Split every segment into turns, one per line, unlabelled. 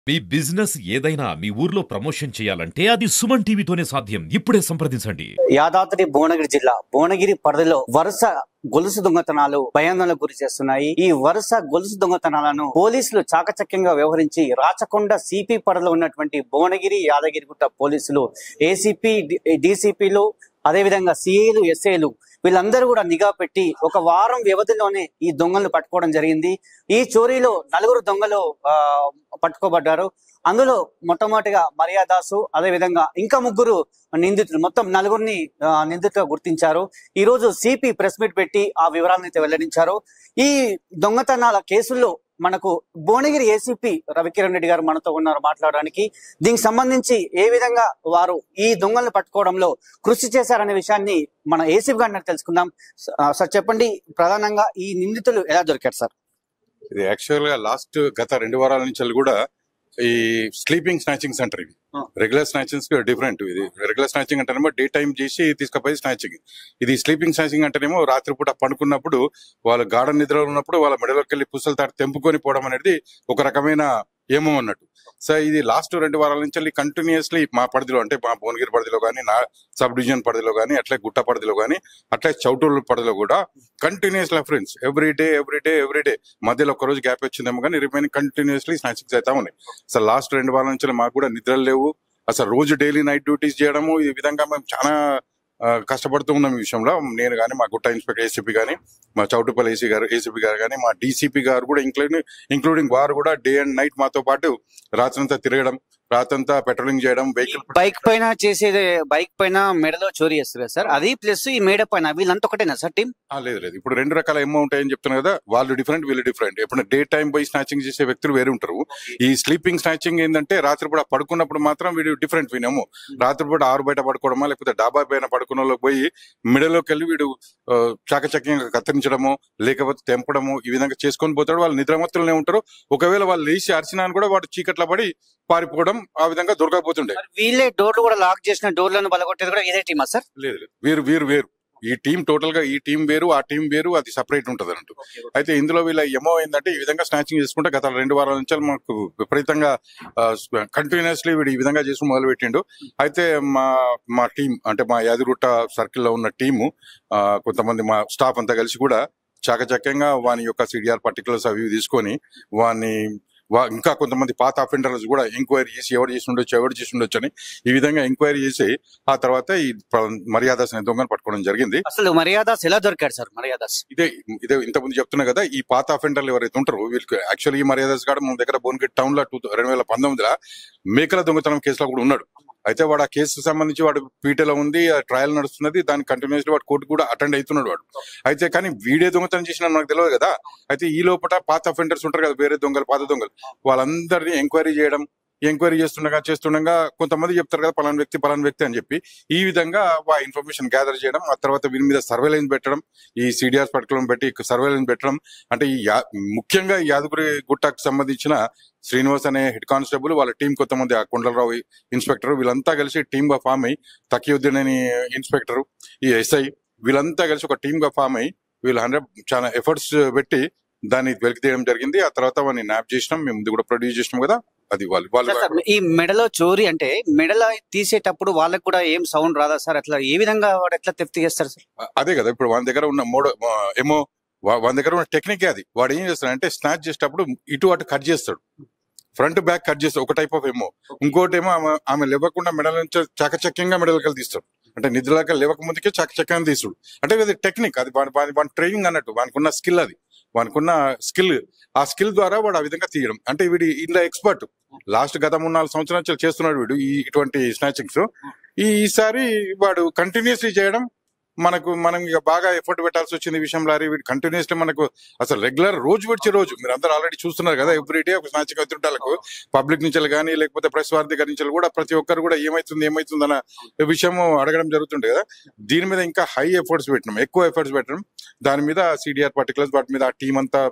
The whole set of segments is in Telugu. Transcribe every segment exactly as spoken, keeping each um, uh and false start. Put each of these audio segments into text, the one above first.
మీ బిజినెస్ ఏదైనా మీ ఊర్లో ప్రమోషన్ చేయాలంటే అది సుమన్ టీవీతోనే సాధ్యం. ఇప్పుడే సంప్రదించండి.
యాదాద్రి భువనగిరి జిల్లా భువనగిరి పరిధిలో వరుస గొలుసు దొంగతనాలు భయాందోళనకు గురి చేస్తున్నాయి. ఈ వరుస గొలుసు దొంగతనాలను పోలీసులు చాకచక్యంగా వ్యవహరించి రాచకొండ సిపి పరిధిలో ఉన్నటువంటి భువనగిరి యాదగిరిగుట్ట పోలీసులు ఏసీపీ డీసీపీలు అదేవిధంగా సిఐలు ఎస్ఐలు వీళ్ళందరూ కూడా నిఘా పెట్టి ఒక వారం వ్యవధిలోనే ఈ దొంగలను పట్టుకోవడం జరిగింది. ఈ చోరీలో నలుగురు దొంగలు ఆ పట్టుకోబడ్డారు. అందులో మొట్టమొదటిగా మర్యాదాసు అదేవిధంగా ఇంకా ముగ్గురు నిందితులు, మొత్తం నలుగురిని నిందితులుగా గుర్తించారు. ఈ రోజు సిపి ప్రెస్ మీట్ పెట్టి ఆ వివరాలను అయితే వెల్లడించారు. ఈ దొంగతనాల కేసుల్లో మనకు భువనగిరి ఏసీపీ రవికిరణ్ రెడ్డి గారు మనతో ఉన్నారు మాట్లాడడానికి. దీనికి సంబంధించి ఏ విధంగా వారు ఈ దొంగలను పట్టుకోవడంలో కృషి చేశారనే విషయాన్ని మన ఏసీపీ గారిని తెలుసుకుందాం. సార్ చెప్పండి, ప్రధానంగా ఈ నిందితులు ఎలా దొరికారు సార్?
ఇది యాక్చువల్ గా లాస్ట్ గత రెండు వారాల నుంచి కూడా ఈ స్లీపింగ్ స్నాచింగ్ సెంటర్ ఇది రెగ్యులర్ స్నాచింగ్స్ డిఫరెంట్. ఇది రెగ్యులర్ స్నాచింగ్ అంటేనేమో డే టైం చేసి తీసుకుపోయి స్నాచింగ్. ఇది స్లీపింగ్ స్నాచింగ్ అంటేనేమో రాత్రిపూట పడుకున్నప్పుడు వాళ్ళు గాఢ నిద్రలో ఉన్నప్పుడు వాళ్ళ మెడలోకి వెళ్ళి పుస్తలు తాటి తెంపుకొని పోవడం అనేది ఒక రకమైన ఏమో అన్నట్టు. సో ఇది లాస్ట్ రెండు వారాల నుంచి కంటిన్యూస్లీ మా పరిధిలో అంటే మా భువనగిరి పరిధిలో కానీ, నా సబ్ డివిజన్ పరిధిలో కానీ, అట్లే గుట్ట పరిధిలో కానీ, అట్లే చౌటూరు పరిధిలో కూడా continuous friends every day every day every day మధ్యలో ఒక రోజు గ్యాప్ వచ్చిందేమో కానీ రిమైనింగ్ కంటిన్యూస్లీ స్నాచింగ్స్ అవుతా ఉన్నాయి. అసలు లాస్ట్ రెండు వారాల నుంచి మాకు కూడా నిద్రలు లేవు. అసలు రోజు డైలీ నైట్ డ్యూటీస్ చేయడము ఈ విధంగా మేము చాలా కష్టపడుతూ ఉన్నాం. ఈ విషయంలో నేను కానీ, మా గుట్ట ఇన్స్పెక్టర్ ఏసీపీ కానీ, మా చౌటుపల్లి ఏసీ గారు ఏసీపీ గారు కానీ, మా డీసీపీ గారు కూడా ఇంక్లూడింగ్ ఇంక్లూడింగ్ వారు కూడా డే అండ్ నైట్ మాతో పాటు రాత్రంతా తిరగడం, రాత్రంతా పెట్రోలింగ్ చేయడం. వెహికల్
బైక్ పైన చేసేది, బైక్ పైన మెడలో చోరీ చేస్తారు సార్, అది ప్లస్ ఈ మేడ పైన వీళ్ళంతా ఒకటేనా సార్ టీం?
లేదు లేదు, ఇప్పుడు రెండు రకాల ఏమో ఉంటాయని చెప్తున్నారు కదా, వాళ్ళు డిఫరెంట్ వీళ్ళు డిఫరెంట్. ఇప్పుడు డే టైం పోయి స్నాచింగ్ చేసే వ్యక్తులు వేరు ఉంటారు. ఈ స్లీపింగ్ స్నాచింగ్ ఏంటంటే రాత్రిపూట పడుకున్నప్పుడు మాత్రం వీడు డిఫరెంట్. వీనేమో రాత్రిపూట ఆరు బయట పడుకోవడమా లేకపోతే డాబా పైన పడుకున్న వాళ్ళకి పోయి మిడలోకి వెళ్ళి వీడు చాకచక్యంగా కత్తిరించడము లేకపోతే తెంపడము ఈ విధంగా చేసుకొని పోతాడు. వాళ్ళు నిద్రమత్తులనే ఉంటారు. ఒకవేళ వాళ్ళు లేచి అరిచినాను కూడా వాడు చీకట్ల పడి పారిపోవడం ఆ విధంగా దొరకకపోతుండే.
వీళ్ళే డోర్లు కూడా లాక్ చేసిన డోర్లను బలగొట్టేది కూడా ఇదే టీమా సార్? లేదు
లేదు, వీరు వీరు వేరు. ఈ టీం టోటల్ గా ఈ టీం వేరు, ఆ టీం వేరు, అది సపరేట్ ఉంటది అన్నట్టు. అయితే ఇందులో వీళ్ళ ఏమో ఏంటంటే ఈ విధంగా స్నాచింగ్ చేసుకుంటే గత రెండు వారాల నుంచి మాకు విపరీతంగా కంటిన్యూస్లీ వీడు ఈ విధంగా చేసి మొదలు పెట్టిండు. అయితే మా మా టీం అంటే మా యాదగిరిగుట్ట సర్కిల్ లో ఉన్న టీము కొంతమంది మా స్టాఫ్ అంతా కలిసి కూడా చాకచక్యంగా వాని యొక్క సిడిఆర్ పర్టికులర్స్ అవి తీసుకొని వాని ఇంకా కొంతమంది పాత అఫెండర్స్ కూడా ఎంక్వైరీ చేసి ఎవరు చేసి ఉండొచ్చు ఎవరు చేసి ఉండొచ్చు అని ఈ విధంగా ఎంక్వైరీ చేసి ఆ తర్వాత ఈ మర్యాదాస్ అనే దొంగను పట్టుకోవడం జరిగింది.
అసలు మర్యాదాస్ ఎలా దొరికాడు సార్? మర్యాదాస్
ఇదే ఇదే ఇంతకుముందు చెప్తున్నా కదా, ఈ పాత అఫెండర్లు ఎవరైతే ఉంటారో వీళ్ళకి యాక్చువల్ ఈ మర్యాదాస్ గారు మన దగ్గర భువనగిరి టౌన్ లో టూ రెండు వేల పంతొమ్మిదిలో మేకల దొంగతనం కేసులో కూడా ఉన్నాడు. అయితే వాడు ఆ కేసుకు సంబంధించి వాడు పీటలో ఉంది, ట్రయల్ నడుస్తున్నది, దానికి కంటిన్యూస్లీ వాడు కోర్టు కూడా అటెండ్ అవుతున్నాడు వాడు. అయితే కానీ వీడియో దొంగతనం చేసిన మనకు తెలియదు కదా. అయితే ఈ లోపల పాత అఫెండర్స్ ఉంటారు కదా, వేరే దొంగలు పాత దొంగలు, వాళ్ళందరినీ ఎంక్వైరీ చేయడం, ఎంక్వైరీ చేస్తుండగా చేస్తుండగా కొంతమంది చెప్తారు కదా పలానా వ్యక్తి పలానా వ్యక్తి అని చెప్పి ఈ విధంగా ఆ ఇన్ఫర్మేషన్ గ్యాదర్ చేయడం, ఆ తర్వాత వీరి మీద సర్వేలెన్స్ పెట్టడం, ఈ సిడిఆర్ పట్టుకోవడం పెట్టి సర్వేలెన్స్ పెట్టడం. అంటే ఈ ముఖ్యంగా యాదగిరి గుట్టకు సంబంధించిన శ్రీనివాస్ అనే హెడ్ కానిస్టేబుల్ వాళ్ళ టీం, కొంతమంది ఆ కొండలరావు ఇన్స్పెక్టర్ వీళ్ళంతా కలిసి టీమ్ గా ఫామ్ అయ్యి, తకీయుద్దీన్ అని ఇన్స్పెక్టర్, ఈ ఎస్ఐ వీళ్ళంతా కలిసి ఒక టీమ్ గా ఫామ్ అయ్యి వీళ్ళు హండ్రెడ్ చాలా ఎఫర్ట్స్ పెట్టి దాన్ని వెలికి తీయడం జరిగింది. ఆ తర్వాత వాడిని న్యాప్ చేసినాం, మేము ముందు కూడా ప్రొడ్యూస్ చేసినాం కదా. అది వాళ్ళు వాళ్ళు
ఈ మెడలో చోరీ అంటే మెడలో తీసేటప్పుడు వాళ్ళకి కూడా ఏం సౌండ్ రాదా సార్? అట్లా ఏ విధంగా వాడు ఎట్లా తెఫ్ట్ చేస్తారు సార్?
అదే కదా, ఇప్పుడు వాని దగ్గర ఉన్న మోడో ఏమో వాని దగ్గర ఉన్న టెక్నిక్ అది. వాడు ఏం చేస్తాడు అంటే స్నాచ్ చేసేటప్పుడు ఇటు అటు కట్ చేస్తాడు, ఫ్రంట్ బ్యాక్ కట్ చేస్తాడు ఒక టైప్ ఆఫ్ ఏమో. ఇంకోటి ఏమో ఆమె ఆమె లేవకుండా మెడల నుంచి చాకచక్యంగా మెడలకి తీస్తాడు, అంటే నిద్రలాగా లేవక ముందుకే చాకచక్యంగా తీస్తాడు. అంటే అది టెక్నిక్, అది వాని ట్రైనింగ్ అన్నట్టు, వానికి ఉన్న స్కిల్, అది వానికి ఉన్న స్కిల్. ఆ స్కిల్ ద్వారా వాడు ఆ విధంగా తీయడం. అంటే వీడి ఇందులో ఎక్స్పర్ట్. లాస్ట్ గత మూడు నాలుగు సంవత్సరాలు చేస్తున్నాడు వీడు ఈ ఇటువంటి స్నాచింగ్స్. ఈసారి వాడు కంటిన్యూస్లీ చేయడం మనకు మనం ఇక బాగా ఎఫర్ట్ పెట్టాల్సి వచ్చింది ఈ విషయంలో. వీడు కంటిన్యూస్లీ మనకు అసలు రెగ్యులర్ రోజు విడిచే రోజు మీరు అందరూ ఆల్రెడీ చూస్తున్నారు కదా, ఎవ్రీ డే ఒక స్నాచింగ్ అవుతుంటాలకు పబ్లిక్ నుంచి కానీ లేకపోతే ప్రెస్ వారి దగ్గర నుంచి కూడా ప్రతి ఒక్కరు కూడా ఏమైతుంది ఏమైతుంది అన్న విషయం అడగడం జరుగుతుంది కదా. దీని మీద ఇంకా హై ఎఫర్ట్స్ పెట్టినాం, ఎక్కువ ఎఫర్ట్స్ పెట్టడం. దాని మీద సిడిఆర్ పర్టికులర్స్ వాటి మీద ఆ టీం అంతా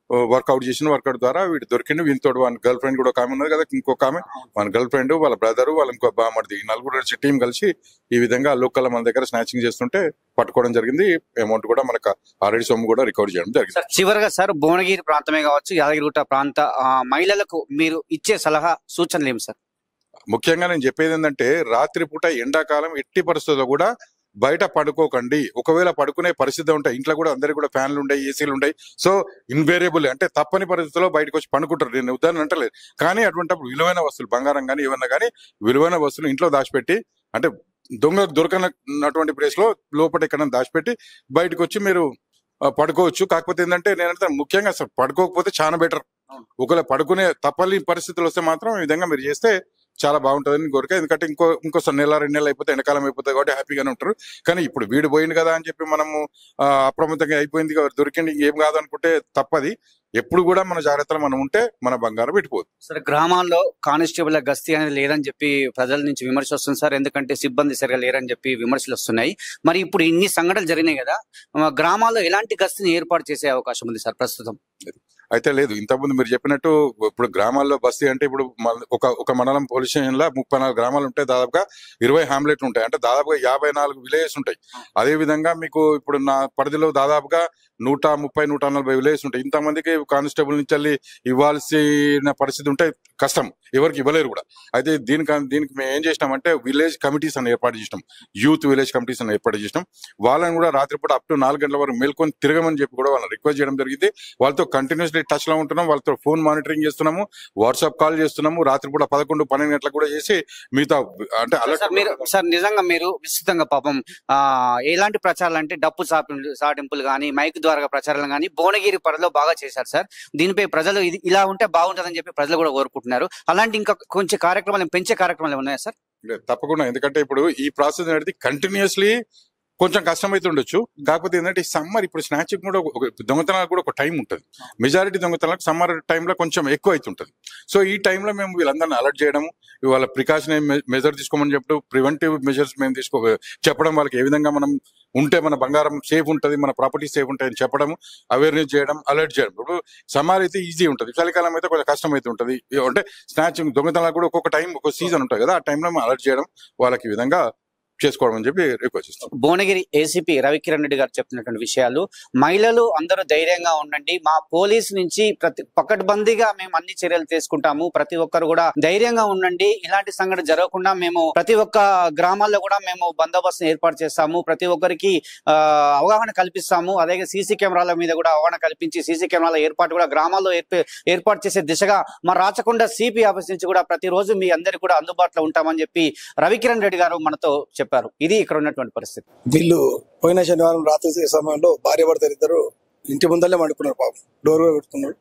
వర్కౌట్ చేసిన వర్కౌట్ ద్వారా వీడు దొరికిండు. వీనితో వాళ్ళ గర్ల్ ఫ్రెండ్ కూడా ఒక ఆమె ఉన్నది కదా, ఇంకొక ఆమె, వాళ్ళ గర్ల్ ఫ్రెండ్, వాళ్ళ బ్రదర్, వాళ్ళ ఇంకో బామర్ది, ఈ నలుగురు కలిసి టీం కలిసి ఈ విధంగా లోకల్ మన దగ్గర స్నాచింగ్ చేస్తుంటే పట్టుకోవడం జరిగింది. అమౌంట్ కూడా మనకు ఆల్రెడీ సొమ్ము కూడా రికవర్ చేయడం జరిగింది.
సార్ చివరిగా సార్ భువనగిరి ప్రాంతమే కావచ్చు, యాదగిరిగుట్ట ప్రాంత ఆ, మహిళలకు మీరు ఇచ్చే సలహా సూచనలు ఏమి సార్?
ముఖ్యంగా నేను చెప్పేది ఏంటంటే రాత్రిపూట ఎండాకాలం ఎట్టి పరిస్థితుల్లో కూడా బయట పడుకోకండి. ఒకవేళ పడుకునే పరిస్థితి ఉంటాయి, ఇంట్లో కూడా అందరికి కూడా ఫ్యాన్లు ఉంటాయి, ఏసీలు ఉంటాయి. సో ఇన్వేరియబుల్ అంటే తప్పని పరిస్థితుల్లో బయటకు వచ్చి పడుకుంటారు. నేను ఉదాహరణ అంటలేదు, కానీ అటువంటిప్పుడు విలువైన వస్తువులు, బంగారం కానీ ఏమన్నా కానీ విలువైన వస్తువులు ఇంట్లో దాచిపెట్టి, అంటే దొంగ దొరకనటువంటి ప్లేస్ లో లోపల ఎక్కడ దాచిపెట్టి బయటకు వచ్చి మీరు పడుకోవచ్చు. కాకపోతే ఏంటంటే నేనంటే ముఖ్యంగా అసలు పడుకోకపోతే చాలా బెటర్. ఒకవేళ పడుకునే తప్పని పరిస్థితులు వస్తే మాత్రం ఈ విధంగా మీరు చేస్తే చాలా బాగుంటుందని కోరిక. ఎందుకంటే ఇంకో ఇంకోసారి నెల రెండు నెలలు అయిపోతే ఎండాకాలం అయిపోతుంది కాబట్టి హ్యాపీగానే ఉంటారు. కానీ ఇప్పుడు వీడు పోయింది కదా అని చెప్పి మనము అప్రమత్తంగా అయిపోయింది దొరికింది ఏం కాదు అనుకుంటే తప్పది. ఎప్పుడు కూడా మన జాగ్రత్తలు మనం ఉంటే మన బంగారం పెట్టిపోదు.
సరే, గ్రామాల్లో కానిస్టేబుల్ గస్తీ అనేది లేదని చెప్పి ప్రజల నుంచి విమర్శ వస్తుంది సార్. ఎందుకంటే సిబ్బంది సరిగా లేరని చెప్పి విమర్శలు వస్తున్నాయి. మరి ఇప్పుడు ఇన్ని సంఘటనలు జరిగినాయి కదా, గ్రామాల్లో ఎలాంటి గస్తీని ఏర్పాటు చేసే అవకాశం ఉంది సార్ ప్రస్తుతం?
అయితే లేదు, ఇంతకుముందు మీరు చెప్పినట్టు ఇప్పుడు గ్రామాల్లో బస్తీ అంటే ఇప్పుడు ఒక ఒక మండలం పోలీస్ స్టేషన్ లో ముప్పై నాలుగు గ్రామాలు ఉంటాయి, దాదాపుగా ఇరవై హ్యామ్లెట్లు ఉంటాయి, అంటే దాదాపుగా యాభై నాలుగు విలేజెస్ ఉంటాయి. అదే విధంగా మీకు ఇప్పుడు నా పరిధిలో దాదాపుగా నూట ముప్పై నూట నలభై విలేజెస్ ఉంటాయి. ఇంతమందికి కానిస్టేబుల్ నుంచి వెళ్ళి ఇవ్వాల్సిన పరిస్థితి ఉంటే కష్టం, ఎవరికి ఇవ్వలేరు కూడా. అయితే దీనికి దీనికి మేము ఏం చేసినామంటే విలేజ్ కమిటీస్ అని ఏర్పాటు చేసినాం, యూత్ విలేజ్ కమిటీస్ అని ఏర్పాటు చేసినాం. వాళ్ళని కూడా రాత్రిపూట అప్ టు నాలుగు గంటల వరకు మేల్కొని తిరగమని చెప్పి కూడా వాళ్ళని రిక్వెస్ట్ చేయడం జరిగింది. వాళ్ళతో కంటిన్యూస్లీ టచ్ లో ఉంటున్నాం, వాళ్ళతో ఫోన్ మానిటరింగ్ చేస్తున్నాము, వాట్సాప్ కాల్ చేస్తున్నాము. రాత్రిపూట పదకొండు పన్నెండు గంటలకు కూడా చేసి మిగతా అంటే అలర్ట్.
సార్ నిజంగా మీరు విస్తృతంగా పాపం ఆ ఎలాంటి ప్రచారాలు అంటే డప్పు సాటింపులు కానీ మైక్ ద్వారా ప్రచారాలు కానీ భువనగిరి పరిధిలో బాగా చేశారు సార్. దీనిపై ప్రజలు ఇది ఇలా ఉంటే బాగుంటుందని చెప్పి ప్రజలు కూడా కోరుకుంటున్నారు. అలాంటి ఇంకా కొంచెం కార్యక్రమాలు పెంచే కార్యక్రమాలు ఉన్నాయా సార్?
తప్పకుండా, ఎందుకంటే ఇప్పుడు ఈ ప్రాసెస్ అనేది కంటిన్యూస్లీ కొంచెం కష్టమైతే ఉండొచ్చు. కాకపోతే ఏంటంటే ఈ సమ్మర్ ఇప్పుడు స్నాచింగ్ కూడా దొంగతనాలకు కూడా ఒక టైం ఉంటుంది. మెజారిటీ దొంగతనాలకు సమ్మర్ టైంలో కొంచెం ఎక్కువ అవుతుంటది. సో ఈ టైంలో మేము వీళ్ళందరినీ అలర్ట్ చేయడము, వాళ్ళ ప్రికాషన్ మెజర్ తీసుకోమని చెప్పడం, ప్రివెంటివ్ మెజర్స్ మేము తీసుకో చెప్పడం, వాళ్ళకి ఏ విధంగా మనం ఉంటే మన బంగారం సేఫ్ ఉంటుంది, మన ప్రాపర్టీ సేఫ్ ఉంటాయి అని చెప్పడం, అవేర్నెస్ చేయడం, అలర్ట్ చేయడం. ఇప్పుడు సమ్మర్ అయితే ఈజీ ఉంటుంది, చలికాలం అయితే కొంచెం కష్టం అయితే ఉంటుంది. అంటే స్నాచింగ్ దొంగతనాలకు కూడా ఒక్కొక్క టైం ఒక సీజన్ ఉంటుంది కదా, ఆ టైంలో మనం అలర్ట్ చేయడం, వాళ్ళకి ఈ విధంగా చేసుకోవడం అని చెప్పి రిక్వెస్ట్ చేస్తాం.
భువనగిరి ఏసీపీ రవికిరణ్ రెడ్డి గారు చెప్తున్నటువంటి విషయాలు. మహిళలు అందరూ ధైర్యంగా ఉండండి, మా పోలీసు నుంచి ప్రతి పకడ్బందీగా మేము అన్ని చర్యలు తీసుకుంటాము, ప్రతి ఒక్కరు కూడా ధైర్యంగా ఉండండి, ఇలాంటి సంఘటన జరగకుండా మేము ప్రతి ఒక్క గ్రామాల్లో కూడా మేము బందోబస్తు ఏర్పాటు చేస్తాము, ప్రతి ఒక్కరికి ఆ అవగాహన కల్పిస్తాము. అదే సీసీ కెమెరాల మీద కూడా అవగాహన కల్పించి సీసీ కెమెరాల ఏర్పాటు కూడా గ్రామాల్లో ఏర్పాటు చేసే దిశగా మా రాచకొండ సిపి ఆఫీస్ నుంచి కూడా ప్రతిరోజు మీ అందరికి కూడా అందుబాటులో ఉంటామని చెప్పి రవికిరణ్ రెడ్డి గారు మనతో చెప్పారు. ఇది ఇక్కడ ఉన్నటువంటి పరిస్థితి.
వీళ్ళు పోయిన శనివారం రాత్రి సమయంలో భార్య భర్తలు ఇద్దరు ఇంటి ముందరనే వండుకున్నారు. పాపం డోర్ పెట్టుకున్నాడు.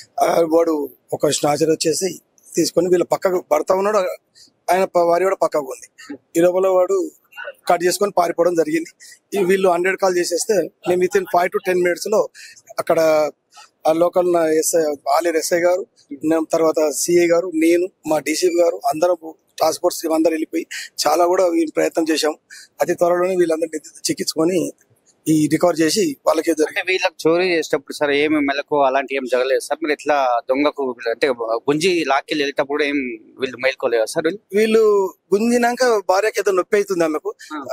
వాడు ఒక స్నాచర్ వచ్చేసి తీసుకొని వీళ్ళ పక్కకు భర్త ఉన్నాడు, ఆయన భార్య కూడా పక్కకు ఉంది. ఈ లోపల వాడు కట్ చేసుకొని పారిపోవడం జరిగింది. వీళ్ళు హండ్రెడ్ కాల్ చేసేస్తే మేము within five to ten minutes లో అక్కడ ఆ లోకల్ ఎస్ఐ ఆలేరు ఎస్ఐ గారు, తర్వాత సిఐ గారు, నేను, మా డీసీపీ గారు అందరం టాస్క్ ఫోర్స్ అందరూ వెళ్ళిపోయి చాలా కూడా ప్రయత్నం చేశాం. అతి త్వరలోనే వీళ్ళందరినీ చికిత్సుకొని ఈ రికవర్ చేసి వాళ్ళకి జరిగింది.
వీళ్ళకి చోరీ చేసేటప్పుడు సార్ ఏమి మెలకు అలాంటి ఏం జరగలేదు సార్? మీరు ఎట్లా దొంగకు అంటే గుంజి లాక్కి వెళ్ళేటప్పుడు ఏం వీళ్ళు మేల్కోలేదా సార్?
వీళ్ళు గుంజినాక భార్యకి ఏదో నొప్పి అవుతుంది, ఆమెకు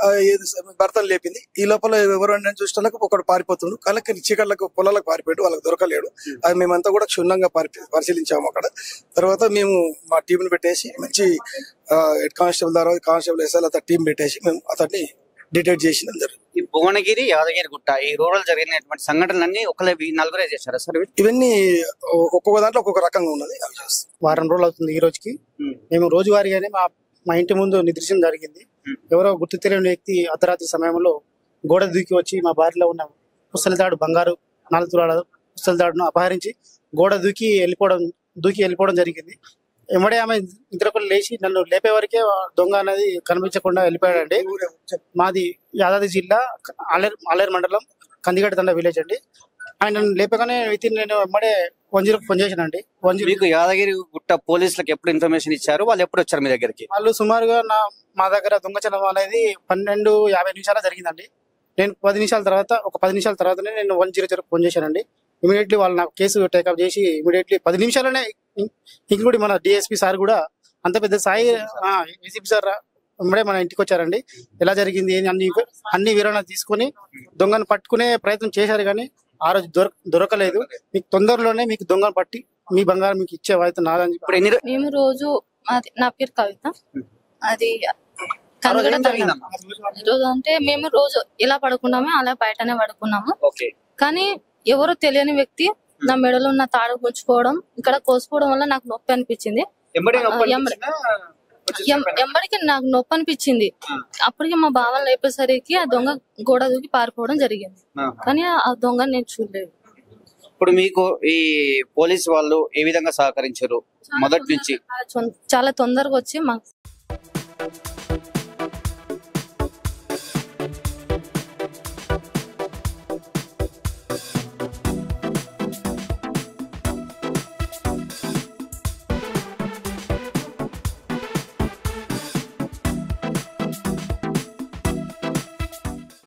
భర్తను లేపింది. ఈ లోపల ఎవరు చూసేటకు ఒకటి పారిపోతుండు, కళ్ళకి చీకట్లకు పొలాలకు పారిపోయాడు, వాళ్ళకి దొరకలేడు. అది మేమంతా కూడా క్షుణ్ణంగా పరిశీలించాము అక్కడ. తర్వాత మేము మా టీంని పెట్టేసి మంచి హెడ్ కానిస్టేబుల్ ద్వారా కానిస్టేబుల్ ఎస్ఐ అతను టీం పెట్టేసి మేము అతన్ని డిటెక్ట్ చేసిన జరిగింది.
ఈ భువనగిరి యాదగిరి గుట్ట ఈ రూరల్ జరిగినటువంటి సంఘటనలన్నీ ఒకళ్ళే నలుగురే చేశారా సార్?
ఇవన్నీ ఒక్కొక్క దాంట్లో ఒక్కొక్క రకంగా ఉన్నది.
వారం రోజులు అవుతుంది ఈ రోజుకి. మేము రోజువారీగానే మా మా ఇంటి ముందు నిద్రించడం జరిగింది. ఎవరో గుర్తు తెలియని వ్యక్తి అర్ధరాత్రి సమయంలో గోడ దూకి వచ్చి మా బారిలో ఉన్న ముసలిదాడు బంగారు నాలుగు తులాల ముసలిదాడును అపహరించి గోడ దూకి వెళ్ళిపోవడం దూకి వెళ్ళిపోవడం జరిగింది. ఎమ్మడే ఆమె నిద్రకులు లేచి నన్ను లేపే వరకే దొంగ అనేది కనిపించకుండా వెళ్ళిపోయాడండి. మాది యాదాద్రి జిల్లా ఆలేరు ఆలేరు మండలం కందిగడ్డ తండ విలేజ్ అండి. ఆయన లేపగానే విత్ ఇన్ నేను ఎమ్మడే వన్ జీరో ఫోన్ చేశానండి. వన్ జీరో
మీకు యాదగిరి గుట్ట పోలీసులకు ఎప్పుడు ఇన్ఫర్మేషన్ ఇచ్చారు? వాళ్ళు ఎప్పుడు వచ్చారు మీ దగ్గరికి?
వాళ్ళు సుమారుగా నా మా దగ్గర దొంగచనం అనేది పన్నెండు యాభై నిమిషాల జరిగిందండి. నేను పది నిమిషాల తర్వాత ఒక పది నిమిషాల తర్వాతనే నేను వన్ జీరో జీరో ఫోన్ చేశానండి. ఇమీడియట్లీ వాళ్ళు నాకు కేసు టేకప్ చేసి ఇమీడియట్లీ పది నిమిషాలనే ఇంక్లూడింగ్ మన డిఎస్పీ సార్ కూడా అంత పెద్ద స్థాయి ఏసీపీ సార్ ఇమ్మడే మన ఇంటికి వచ్చారండి. ఎలా జరిగింది అన్ని అన్ని వివరణ తీసుకుని దొంగను పట్టుకునే ప్రయత్నం చేశారు, కానీ ఆ రోజు దొరక దొరకలేదు. మీకు తొందరలోనే మీకు దొంగను పట్టి మీ బంగారం మీకు ఇచ్చే బాధ్యత నాదని.
ఇప్పుడు ఎన్ని రో-
మేము రోజు అది నా పేరు కవిత. అది
ఆ రోజు ఏం
కనగడ
జరిగిందమ్మా?
రోజు అంటే మేము రోజు ఇలా పడుకున్నాము, అలా బయటనే పడుకున్నాము.
ఓకే.
కానీ ఎవరో తెలియని వ్యక్తి నా మెడలో ఉన్న తాడు గుంచుకోవడం, ఇక్కడ కోసుకోవడం వల్ల నాకు నొప్పి అనిపించింది.
ఎంబడే నొప్పి
ఆ, ఎంబడి-
అనిపించిందా?
ఎం- ఎంబడికి నాకు నొప్పి అనిపించింది. అప్పటికి మా బావని లేపేసరికి ఆ దొంగ గోడ దూకి పారిపోవడం జరిగింది.
ఆహా.
కానీ ఆ దొంగ నేను చూడలేదు.
ఇప్పుడు మీకు ఈ పోలీస్ వాళ్ళు ఏ విధంగా సహకరించారు మొదటి నుంచి?
చాలా తొందరగా వచ్చి మాకు